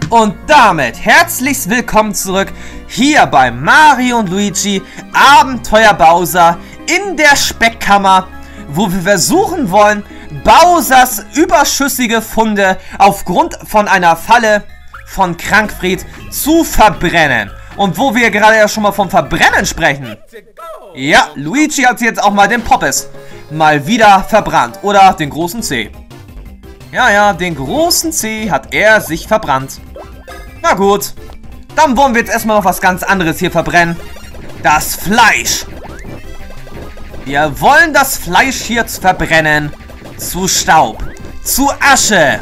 Und damit herzlich willkommen zurück hier bei Mario und Luigi Abenteuer Bowser in der Speckkammer, wo wir versuchen wollen, Bowsers überschüssige Funde aufgrund von einer Falle von Krankfried zu verbrennen. Und wo wir gerade ja schon mal vom Verbrennen sprechen. Ja, Luigi hat jetzt auch mal den Poppes mal wieder verbrannt. Oder den großen C. Ja, den großen C hat er sich verbrannt. Na gut, dann wollen wir jetzt erstmal noch was ganz anderes hier verbrennen. Das Fleisch. Wir wollen das Fleisch hier verbrennen. Zu Staub. Zu Asche.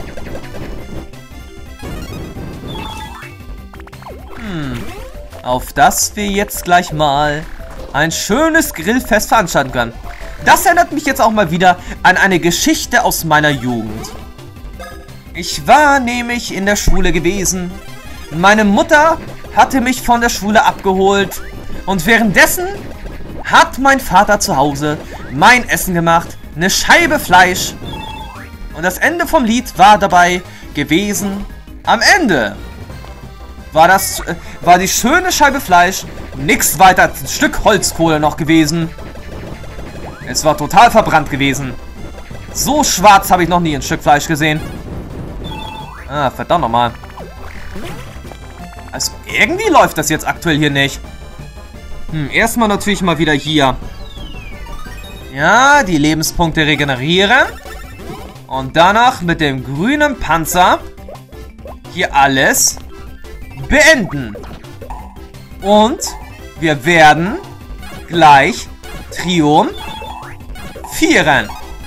Auf das wir jetzt gleich mal ein schönes Grillfest veranstalten können. Das erinnert mich jetzt auch mal wieder an eine Geschichte aus meiner Jugend. Ich war nämlich in der Schule gewesen. Meine Mutter hatte mich von der Schule abgeholt und währenddessen hat mein Vater zu Hause mein Essen gemacht, eine Scheibe Fleisch. Und das Ende vom Lied war dabei gewesen, am Ende war die schöne Scheibe Fleisch nichts weiter als ein Stück Holzkohle noch gewesen. Es war total verbrannt gewesen. So schwarz habe ich noch nie ein Stück Fleisch gesehen. Ah, verdammt nochmal. Also irgendwie läuft das jetzt aktuell hier nicht. Erstmal natürlich mal wieder hier. Ja, die Lebenspunkte regenerieren. Und danach mit dem grünen Panzer hier alles beenden. Und wir werden gleich triumphieren.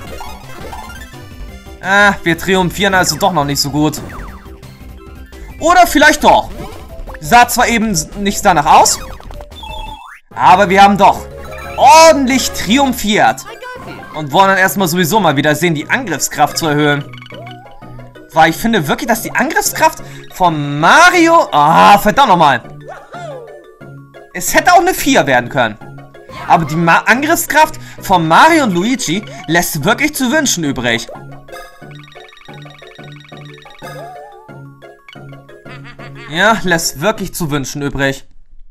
Wir triumphieren also doch noch nicht so gut. Oder vielleicht doch. Sah zwar eben nichts danach aus, aber wir haben doch ordentlich triumphiert. Und wollen dann erstmal sowieso mal wieder sehen, die Angriffskraft zu erhöhen. Weil ich finde wirklich, dass die Angriffskraft von Mario... Ah, verdammt nochmal. Es hätte auch eine 4 werden können. Aber die Angriffskraft von Mario und Luigi lässt wirklich zu wünschen übrig. Ja, lässt wirklich zu wünschen übrig.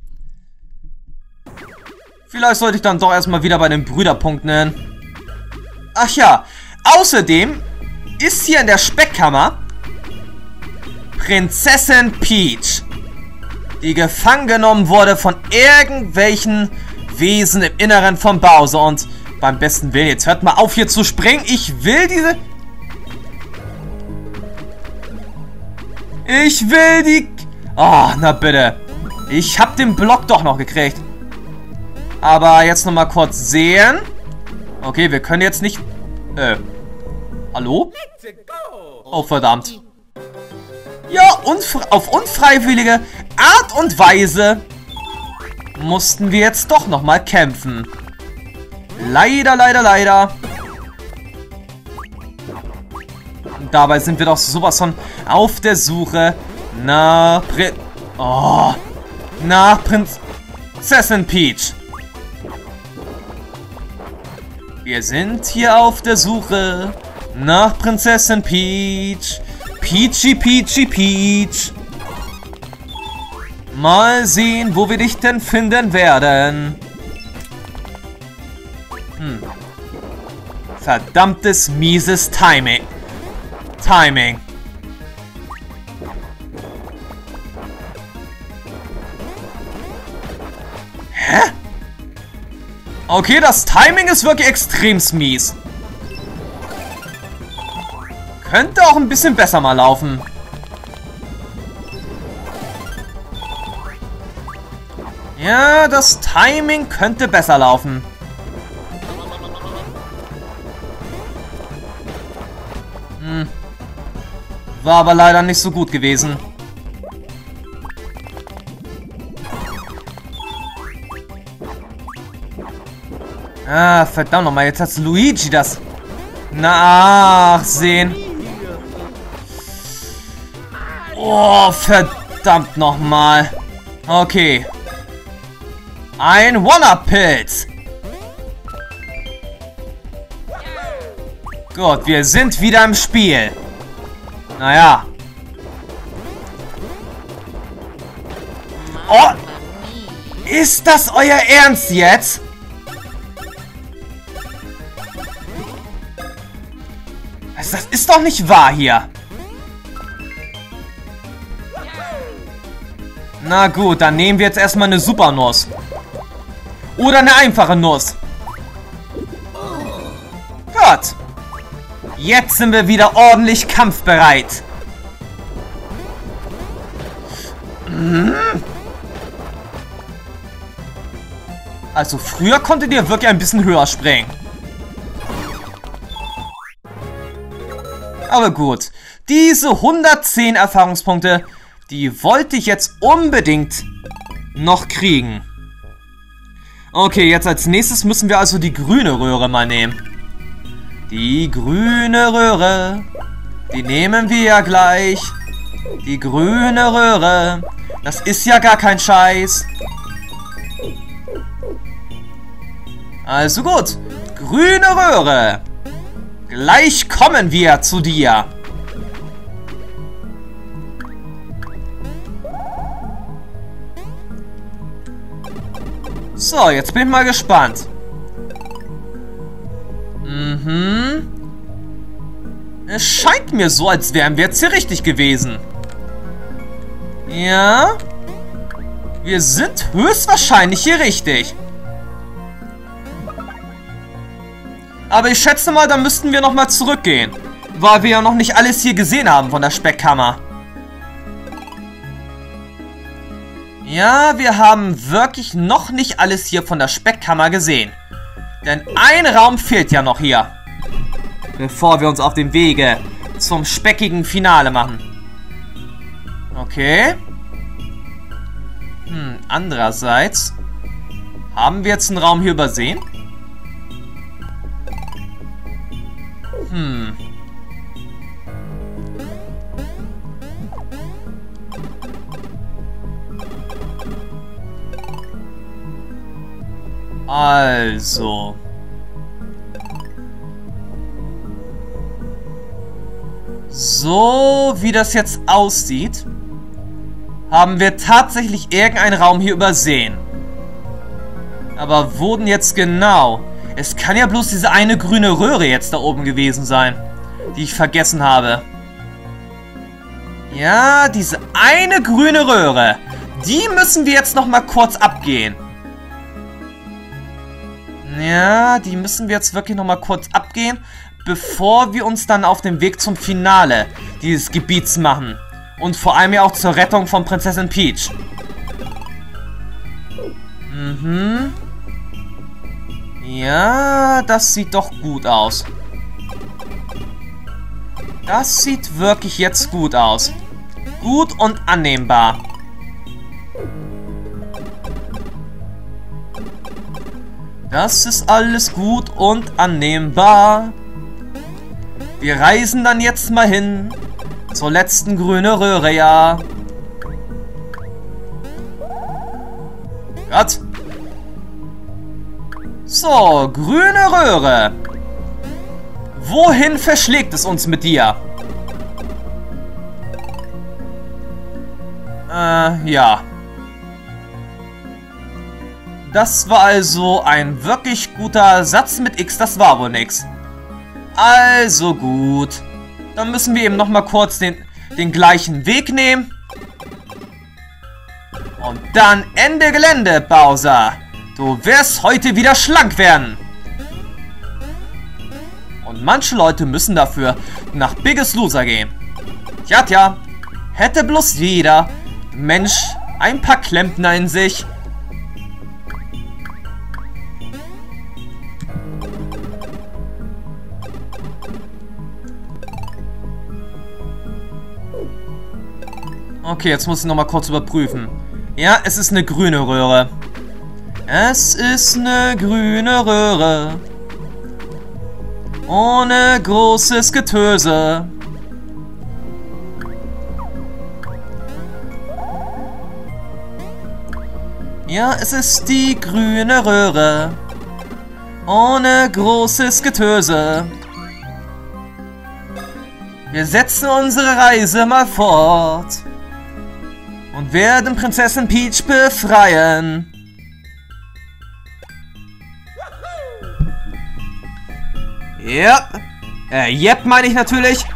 Vielleicht sollte ich dann doch erstmal wieder bei den Brüderpunkten hin. Ach ja, außerdem ist hier in der Speckkammer Prinzessin Peach, die gefangen genommen wurde von irgendwelchen Wesen im Inneren von Bowser. Und beim besten Willen, jetzt hört mal auf hier zu springen. Ich will die... Oh, na bitte. Ich habe den Block doch noch gekriegt. Aber jetzt nochmal kurz sehen. Okay, wir können jetzt nicht... Hallo? Oh, verdammt. Ja, auf unfreiwillige Art und Weise mussten wir jetzt doch nochmal kämpfen. Leider. Und dabei sind wir doch sowas von auf der Suche nach Prinzessin Peach. Wir sind hier auf der Suche nach Prinzessin Peach. Peach. Mal sehen, wo wir dich denn finden werden. Verdammtes mieses Timing. Hä? Okay, das Timing ist wirklich extrem mies. Könnte auch ein bisschen besser mal laufen. Ja, das Timing könnte besser laufen. War aber leider nicht so gut gewesen. Ah, verdammt nochmal, jetzt hat Luigi das nachsehen. Oh, verdammt nochmal. Okay. Ein One-Up-Pilz. Gut, wir sind wieder im Spiel. Naja. Oh! Ist das euer Ernst jetzt? Also das ist doch nicht wahr hier. Na gut, dann nehmen wir jetzt erstmal eine Supernuss. Oder eine einfache Nuss. Gut. Jetzt sind wir wieder ordentlich kampfbereit. Also früher konntet ihr wirklich ein bisschen höher springen. Aber gut. Diese 110 Erfahrungspunkte, die wollte ich jetzt unbedingt noch kriegen. Okay, jetzt als nächstes müssen wir also die grüne Röhre mal nehmen. Die grüne Röhre, die nehmen wir ja gleich. Die grüne Röhre, das ist ja gar kein Scheiß. Also gut, grüne Röhre. Gleich kommen wir zu dir. So, jetzt bin ich mal gespannt. Es scheint mir so, als wären wir jetzt hier richtig gewesen. Ja? Wir sind höchstwahrscheinlich hier richtig. Aber ich schätze mal, da müssten wir nochmal zurückgehen. Weil wir ja noch nicht alles hier gesehen haben von der Speckkammer. Ja, wir haben wirklich noch nicht alles hier von der Speckkammer gesehen. Denn ein Raum fehlt ja noch hier. Bevor wir uns auf den Wege zum speckigen Finale machen. Okay. Andererseits. Haben wir jetzt einen Raum hier übersehen? Also. So wie das jetzt aussieht, haben wir tatsächlich irgendeinen Raum hier übersehen. Aber wo denn jetzt genau? Es kann ja bloß diese eine grüne Röhre jetzt da oben gewesen sein, die ich vergessen habe. Ja, diese eine grüne Röhre, die müssen wir jetzt noch mal kurz abgehen. Ja, die müssen wir jetzt wirklich noch mal kurz abgehen, bevor wir uns dann auf den Weg zum Finale dieses Gebiets machen. Und vor allem ja auch zur Rettung von Prinzessin Peach. Ja, das sieht doch gut aus. Das sieht wirklich jetzt gut aus. Gut und annehmbar. Das ist alles gut und annehmbar. Wir reisen dann jetzt mal hin zur letzten grünen Röhre, ja. Gott. So, grüne Röhre. Wohin verschlägt es uns mit dir? Ja. Das war also ein wirklich guter Satz mit X, das war wohl nix. Also gut. Dann müssen wir eben noch mal kurz den gleichen Weg nehmen. Und dann Ende Gelände, Bowser. Du wirst heute wieder schlank werden. Und manche Leute müssen dafür nach Biggest Loser gehen. Tja, hätte bloß jeder Mensch ein paar Klempner in sich. Okay, jetzt muss ich noch mal kurz überprüfen. Ja, es ist eine grüne Röhre. Es ist eine grüne Röhre. Ohne großes Getöse. Ja, es ist die grüne Röhre. Ohne großes Getöse. Wir setzen unsere Reise mal fort. Und werden Prinzessin Peach befreien. Ja. Yep, meine ich natürlich.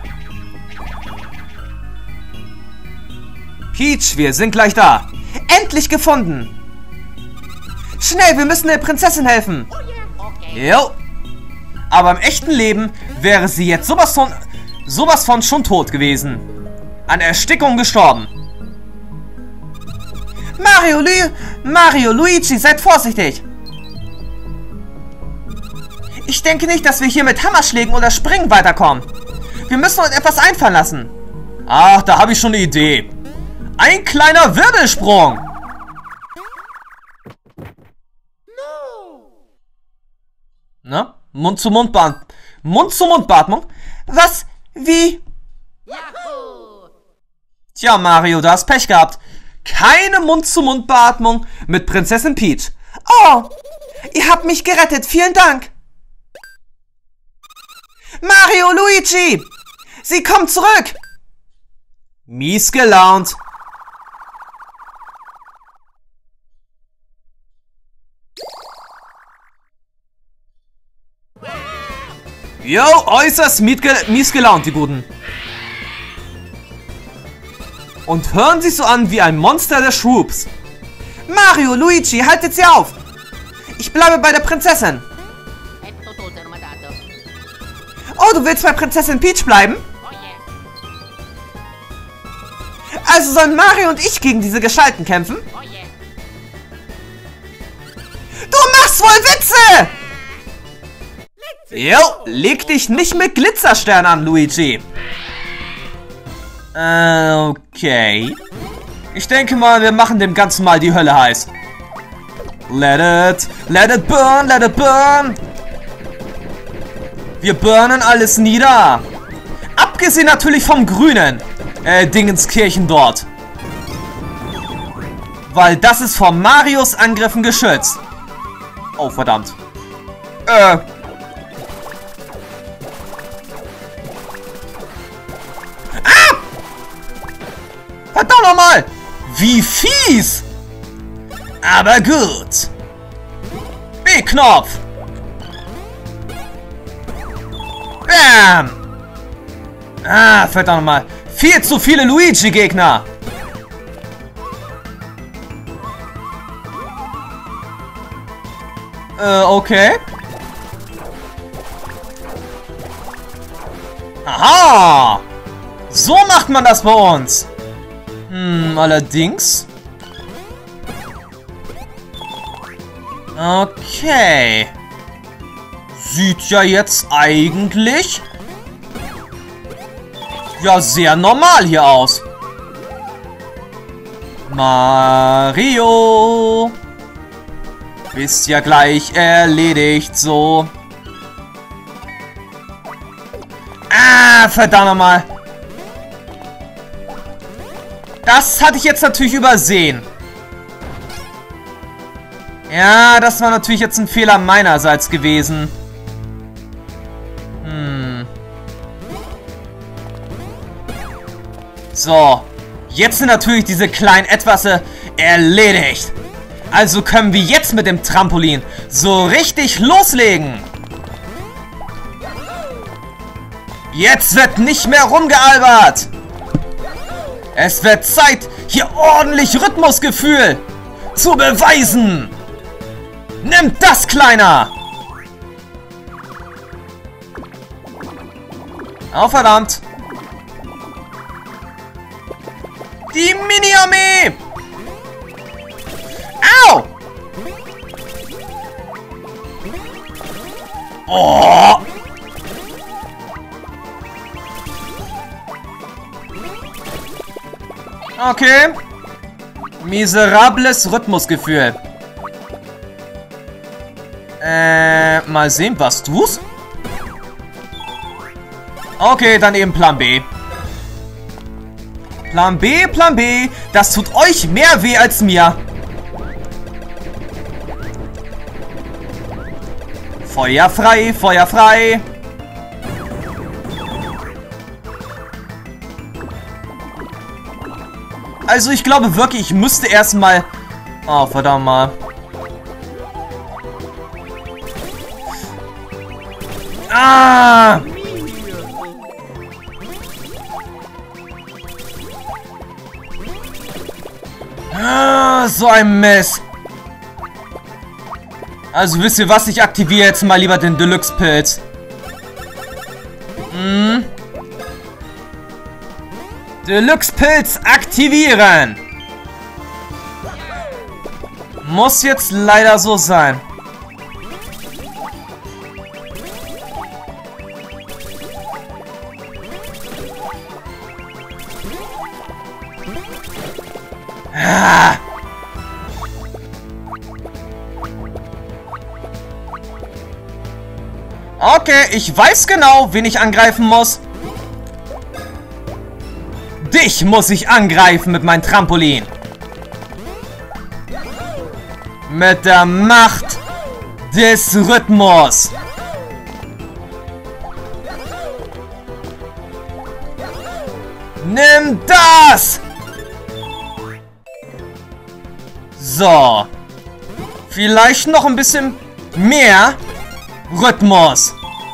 Peach, wir sind gleich da. Endlich gefunden. Schnell, wir müssen der Prinzessin helfen. Jo. Aber im echten Leben wäre sie jetzt sowas von schon tot gewesen. An Erstickung gestorben. Mario, Luigi, seid vorsichtig. Ich denke nicht, dass wir hier mit Hammerschlägen oder Springen weiterkommen. Wir müssen uns etwas einfallen lassen. Ach, da habe ich schon eine Idee. Ein kleiner Wirbelsprung. Na? Mund-zu-Mund-Beatmung? Was? Wie? Tja, Mario, du hast Pech gehabt. Keine Mund-zu-Mund-Beatmung mit Prinzessin Peach. Oh, ihr habt mich gerettet. Vielen Dank. Mario, Luigi! Sie kommt zurück! Mies gelaunt. Jo, äußerst mies gelaunt, die Guten. Und hören sich so an wie ein Monster der Shroops. Mario, Luigi, haltet sie auf! Ich bleibe bei der Prinzessin. Oh, du willst bei Prinzessin Peach bleiben? Also sollen Mario und ich gegen diese Gestalten kämpfen? Du machst wohl Witze! Jo, leg dich nicht mit Glitzerstern an, Luigi. Okay. Ich denke mal, wir machen dem Ganzen mal die Hölle heiß. Let it burn, let it burn. Wir burnen alles nieder. Abgesehen natürlich vom grünen Dingenskirchen dort. Weil das ist vor Marios Angriffen geschützt. Oh, verdammt. Ah! Verdammt nochmal! Wie fies! Aber gut. B-Knopf. Bam! Ah, verdammt nochmal. Viel zu viele Luigi-Gegner. Okay. Aha! So macht man das bei uns. Allerdings. Okay. Sieht ja jetzt eigentlich ja sehr normal hier aus. Mario. Bist ja gleich erledigt so. Ah, verdammt nochmal. Das hatte ich jetzt natürlich übersehen. Ja, das war natürlich jetzt ein Fehler meinerseits gewesen. So. Jetzt sind natürlich diese kleinen Etwasse erledigt. Also können wir jetzt mit dem Trampolin so richtig loslegen. Jetzt wird nicht mehr rumgealbert. Es wird Zeit, hier ordentlich Rhythmusgefühl zu beweisen. Nimm das, Kleiner. Oh, verdammt. Die Mini-Armee. Au. Oh. Okay. Miserables Rhythmusgefühl. Mal sehen, was du's? Okay, dann eben Plan B. Plan B. Das tut euch mehr weh als mir. Feuer frei, Feuer frei. Also ich glaube wirklich, ich müsste erstmal... Oh, verdammt mal. Ah! Ah, so ein Mist. Also wisst ihr was? Ich aktiviere jetzt mal lieber den Deluxe-Pilz. Deluxe-Pilz aktivieren. Muss jetzt leider so sein. Ah. Okay, ich weiß genau, wen ich angreifen muss. Dich muss ich angreifen mit meinem Trampolin. Mit der Macht des Rhythmus. Nimm das! So. Vielleicht noch ein bisschen mehr Rhythmus.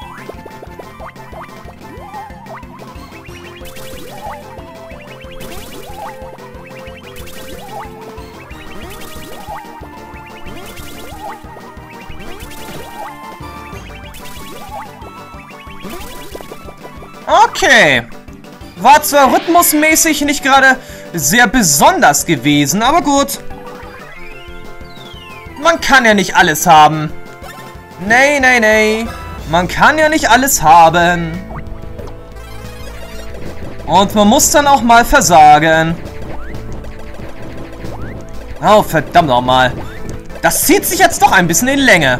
Okay. War zwar rhythmusmäßig nicht gerade sehr besonders gewesen, aber gut. Man kann ja nicht alles haben. Nee, nee, nee. Man kann ja nicht alles haben. Und man muss dann auch mal versagen. Oh, verdammt nochmal. Das zieht sich jetzt doch ein bisschen in Länge.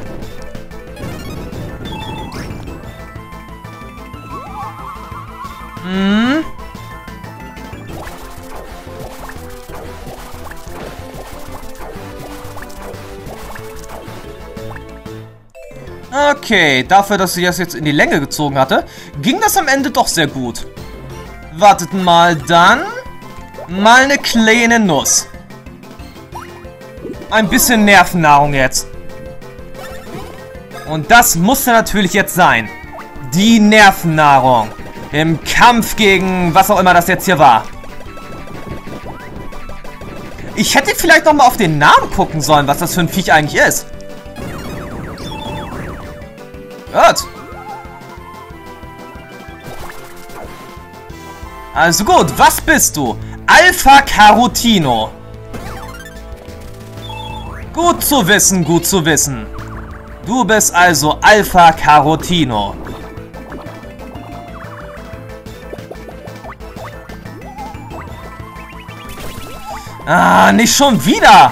Okay, dafür, dass ich das jetzt in die Länge gezogen hatte, ging das am Ende doch sehr gut. Wartet mal, dann mal eine kleine Nuss. Ein bisschen Nervennahrung jetzt. Und das musste natürlich jetzt sein. Die Nervennahrung. Im Kampf gegen was auch immer das jetzt hier war. Ich hätte vielleicht noch mal auf den Namen gucken sollen, was das für ein Viech eigentlich ist. Gut. Also gut, was bist du? Alpha Carotino. Gut zu wissen, gut zu wissen. Du bist also Alpha Carotino. Ah, nicht schon wieder!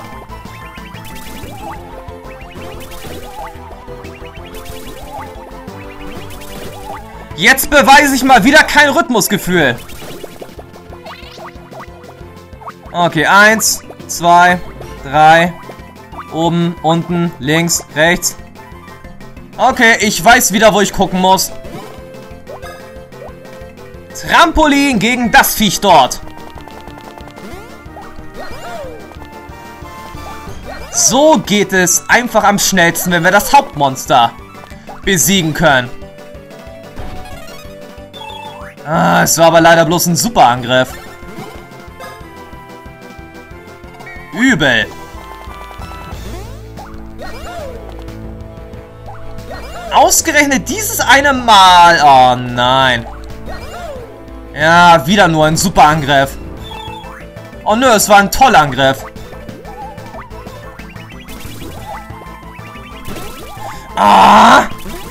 Jetzt beweise ich mal wieder kein Rhythmusgefühl. Okay, 1, 2, 3. Oben, unten, links, rechts. Okay, ich weiß wieder, wo ich gucken muss. Trampolin gegen das Viech dort. So geht es einfach am schnellsten, wenn wir das Hauptmonster besiegen können. Ah, es war aber leider bloß ein Superangriff. Übel. Ausgerechnet dieses eine Mal. Oh nein. Ja, wieder nur ein Superangriff. Oh nö, es war ein toller Angriff. Ah!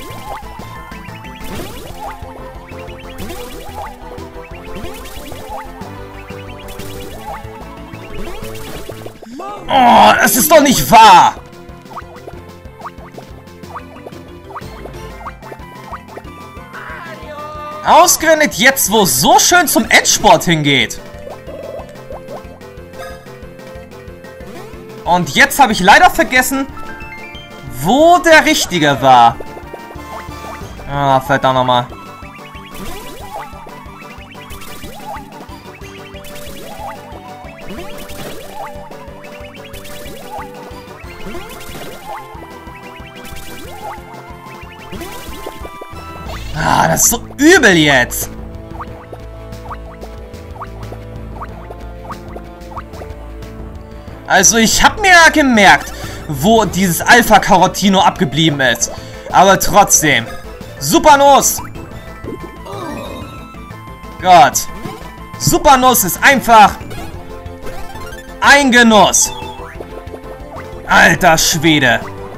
Oh, es ist doch nicht wahr! Ausgerechnet jetzt, wo es so schön zum Endsport hingeht. Und jetzt habe ich leider vergessen, wo der Richtige war. Ah, verdammt nochmal. Ah, das ist so übel jetzt. Also ich habe mir ja gemerkt, wo dieses Alpha Carottino abgeblieben ist. Aber trotzdem. Supernuss. Gott. Supernuss ist einfach ein Genuss. Alter Schwede.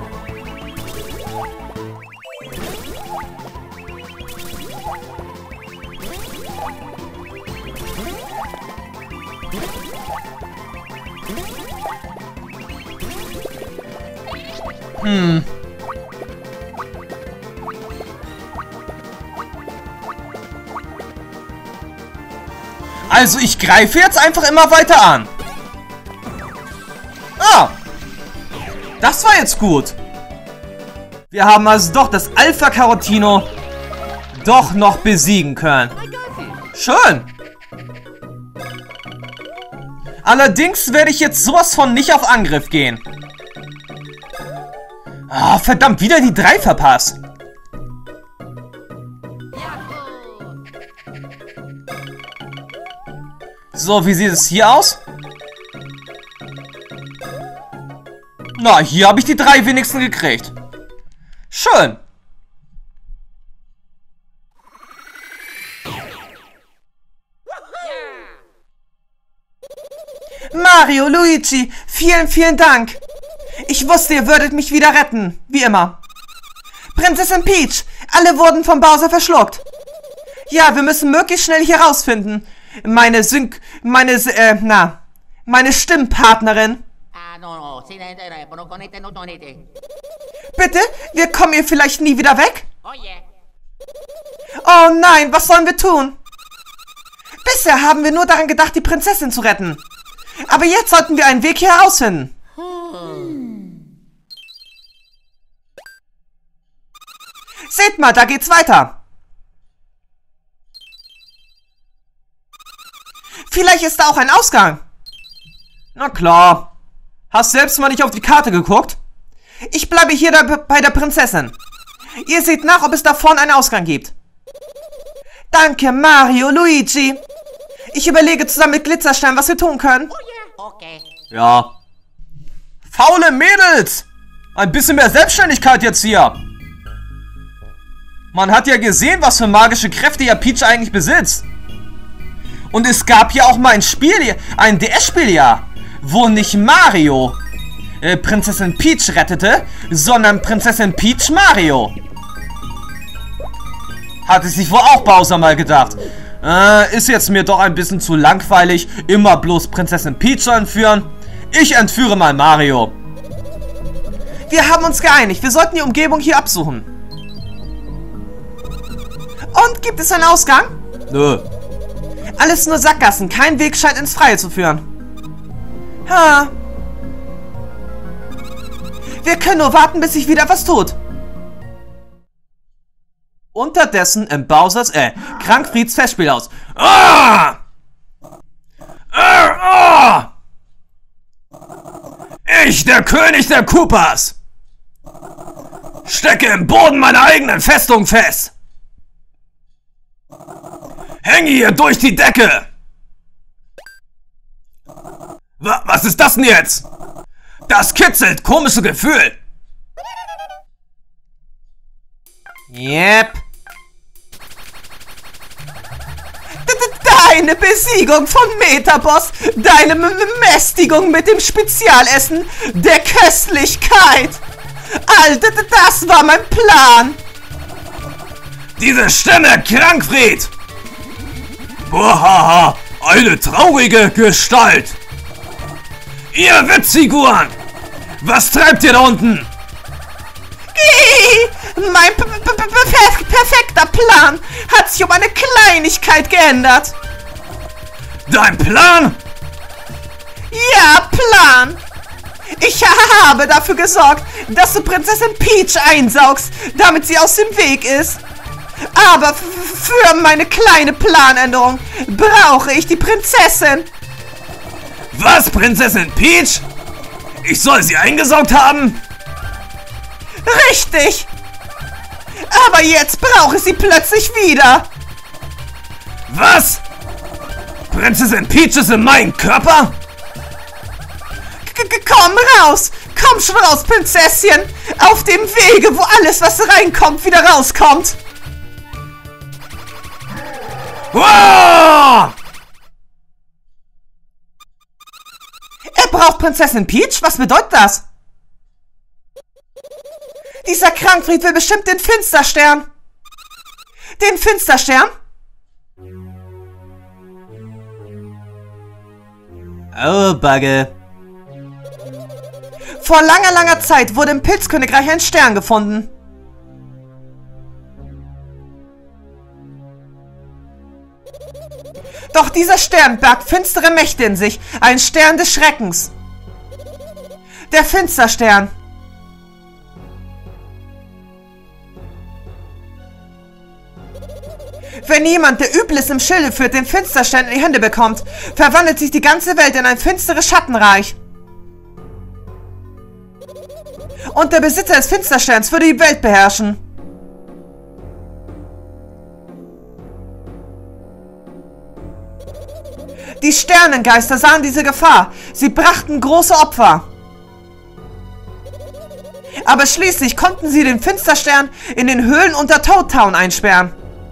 Also ich greife jetzt einfach immer weiter an. Ah! Das war jetzt gut. Wir haben also doch das Alpha Carottino doch noch besiegen können. Schön. Allerdings werde ich jetzt sowas von nicht auf Angriff gehen. Ah, verdammt, wieder die 3 verpasst. So, wie sieht es hier aus? Na, hier habe ich die 3 wenigstens gekriegt. Schön. Mario, Luigi, vielen, vielen Dank. Ich wusste, ihr würdet mich wieder retten. Wie immer. Prinzessin Peach, alle wurden vom Bowser verschluckt. Ja, wir müssen möglichst schnell hier rausfinden. Meine Stimmpartnerin. Bitte? Wir kommen hier vielleicht nie wieder weg? Oh nein, was sollen wir tun? Bisher haben wir nur daran gedacht, die Prinzessin zu retten. Aber jetzt sollten wir einen Weg hier herausfinden. Seht mal, da geht's weiter. Vielleicht ist da auch ein Ausgang. Na klar. Hast selbst mal nicht auf die Karte geguckt? Ich bleibe hier bei der Prinzessin. Ihr seht nach, ob es da vorne einen Ausgang gibt. Danke, Mario, Luigi. Ich überlege zusammen mit Glitzerstein, was wir tun können. Okay. Ja. Faule Mädels! Ein bisschen mehr Selbstständigkeit jetzt hier. Man hat ja gesehen, was für magische Kräfte ja Peach eigentlich besitzt. Und es gab ja auch mal ein Spiel, ein DS-Spiel ja, wo nicht Mario Prinzessin Peach rettete, sondern Prinzessin Peach Mario. Hatte sich wohl auch Bowser mal gedacht. Ist jetzt mir doch ein bisschen zu langweilig, immer bloß Prinzessin Peach zu entführen. Ich entführe mal Mario. Wir haben uns geeinigt, wir sollten die Umgebung hier absuchen. Und gibt es einen Ausgang? Nö. Alles nur Sackgassen, kein Weg scheint ins Freie zu führen. Ha. Wir können nur warten, bis sich wieder was tut. Unterdessen im Bowsers, Krankfrieds Festspielhaus. Ah! Ich, der König der Koopas, stecke im Boden meiner eigenen Festung fest. Hänge hier durch die Decke. Was ist das denn jetzt? Das kitzelt, komisches Gefühl. Yep. Deine Besiegung von Metaboss, deine Mästigung mit dem Spezialessen der Köstlichkeit. Alter, das war mein Plan. Diese Stimme, Krankfried. Bohaha, eine traurige Gestalt. Ihr Witzfiguren, was treibt ihr da unten? Mein perfekter Plan hat sich um eine Kleinigkeit geändert. Dein Plan? Ja, Plan. Ich habe dafür gesorgt, dass du Prinzessin Peach einsaugst, damit sie aus dem Weg ist. Aber für meine kleine Planänderung brauche ich die Prinzessin. Was, Prinzessin Peach? Ich soll sie eingesaugt haben? Richtig! Aber jetzt brauche ich sie plötzlich wieder! Was? Prinzessin Peach ist in meinem Körper? Komm raus! Komm schon raus, Prinzesschen! Auf dem Wege, wo alles, was reinkommt, wieder rauskommt! Wow! Er braucht Prinzessin Peach? Was bedeutet das? Dieser Krankfried will bestimmt den Finsterstern. Den Finsterstern? Oh, Bugge. Vor langer, langer Zeit wurde im Pilzkönigreich ein Stern gefunden. Doch dieser Stern bergt finstere Mächte in sich, ein Stern des Schreckens. Der Finsterstern. Wenn jemand, der Übles im Schilde führt, den Finsterstern in die Hände bekommt, verwandelt sich die ganze Welt in ein finsteres Schattenreich. Und der Besitzer des Finstersterns würde die Welt beherrschen. Die Sternengeister sahen diese Gefahr. Sie brachten große Opfer. Aber schließlich konnten sie den Finsterstern in den Höhlen unter Toad Town einsperren.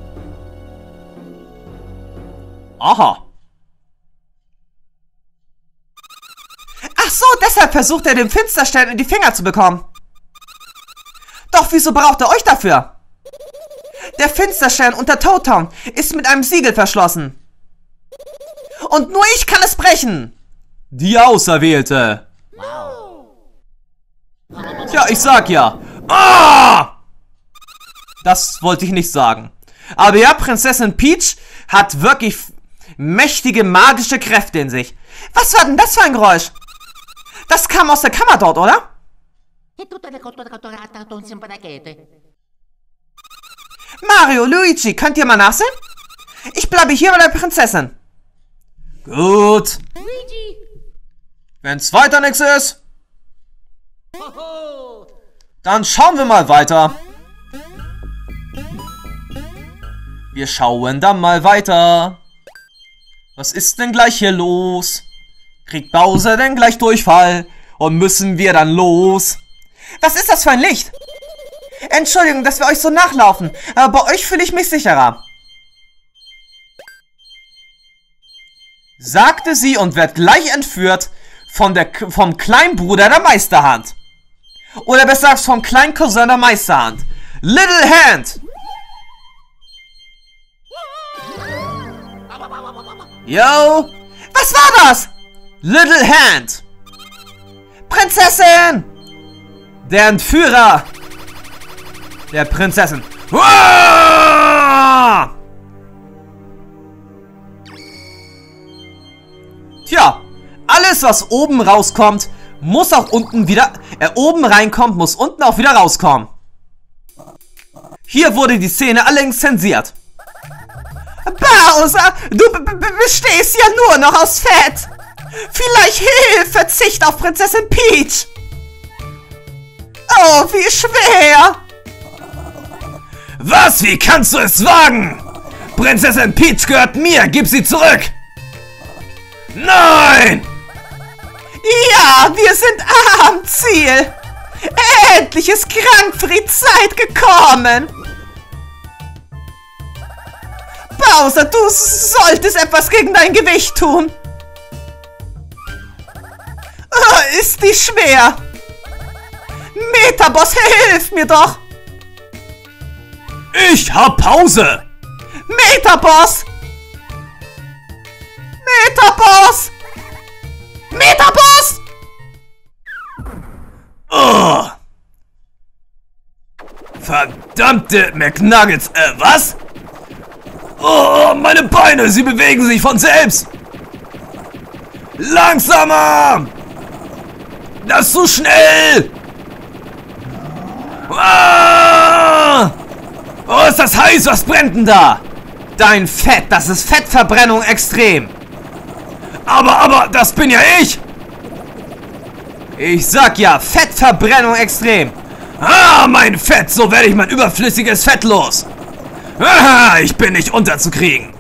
Aha. Ach so, deshalb versucht er, den Finsterstern in die Finger zu bekommen. Doch wieso braucht er euch dafür? Der Finsterstern unter Toad Town ist mit einem Siegel verschlossen. Und nur ich kann es brechen. Die Auserwählte. Tja, ich sag ja. Ah! Das wollte ich nicht sagen. Aber ja, Prinzessin Peach hat wirklich mächtige magische Kräfte in sich. Was war denn das für ein Geräusch? Das kam aus der Kammer dort, oder? Mario, Luigi, könnt ihr mal nachsehen? Ich bleibe hier bei der Prinzessin. Gut. Wenn's weiter nichts ist, dann schauen wir mal weiter. Wir schauen dann mal weiter. Was ist denn gleich hier los? Kriegt Bowser denn gleich Durchfall? Und müssen wir dann los? Was ist das für ein Licht? Entschuldigung, dass wir euch so nachlaufen, aber bei euch fühle ich mich sicherer. Sagte sie und wird gleich entführt vom Kleinbruder der Meisterhand. Oder besser gesagt vom kleinen Cousin der Meisterhand. Little Hand! Yo! Was war das? Little Hand! Prinzessin! Der Entführer! Der Prinzessin. Uah! Tja, alles was oben rauskommt, muss auch unten wieder... oben reinkommt, muss unten auch wieder rauskommen. Hier wurde die Szene allerdings zensiert. Bowser, du bestehst ja nur noch aus Fett. Vielleicht Verzicht auf Prinzessin Peach. Oh, wie schwer. Was? Wie kannst du es wagen? Prinzessin Peach gehört mir. Gib sie zurück. Nein! Ja, wir sind am Ziel. Endlich ist Krankfrieds Zeit gekommen. Bowser, du solltest etwas gegen dein Gewicht tun. Oh, ist die schwer. Metaboss, hilf mir doch. Ich hab Pause. Metaboss. Metaboss. Metaboss. Oh. Verdammte McNuggets, was? Oh, meine Beine, sie bewegen sich von selbst. Langsamer. Das ist zu schnell. Ah! Oh, ist das heiß, was brennt denn da? Dein Fett, das ist Fettverbrennung extrem. Aber, das bin ja ich! Ich sag ja, Fettverbrennung extrem. Ah, mein Fett, so werde ich mein überflüssiges Fett los. Ah, ich bin nicht unterzukriegen.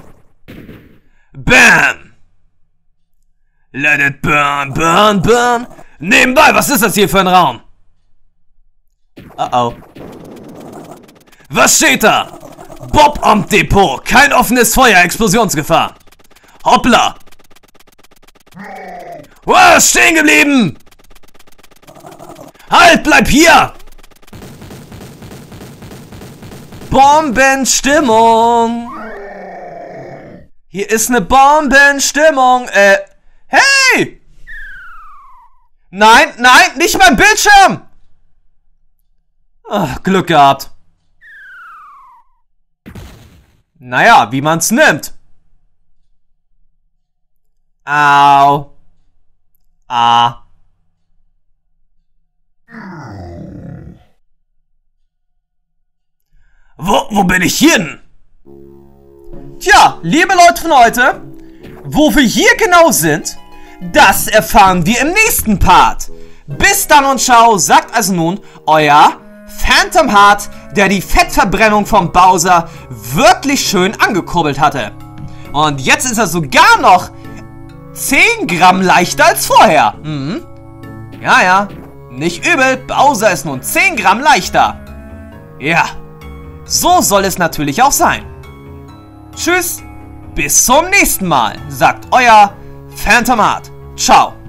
Bam! Let it burn, burn, burn. Nebenbei, was ist das hier für ein Raum? Oh. Was steht da? Bob am Depot. Kein offenes Feuer, Explosionsgefahr. Hoppla. Was? Stehen geblieben. Halt, bleib hier. Bombenstimmung. Hier ist eine Bombenstimmung. Hey! Nein, nicht mein Bildschirm! Ach, Glück gehabt. Naja, wie man's nimmt. Au. Ah. Wo bin ich hin? Tja, liebe Leute von heute, wo wir hier genau sind, das erfahren wir im nächsten Part. Bis dann und ciao, sagt also nun euer Phantom Heart, der die Fettverbrennung von Bowser wirklich schön angekurbelt hatte. Und jetzt ist er sogar noch 10 Gramm leichter als vorher. Ja, nicht übel, Bowser ist nun 10 Gramm leichter. Ja, so soll es natürlich auch sein. Tschüss, bis zum nächsten Mal, sagt euer Phantom Heart. Ciao.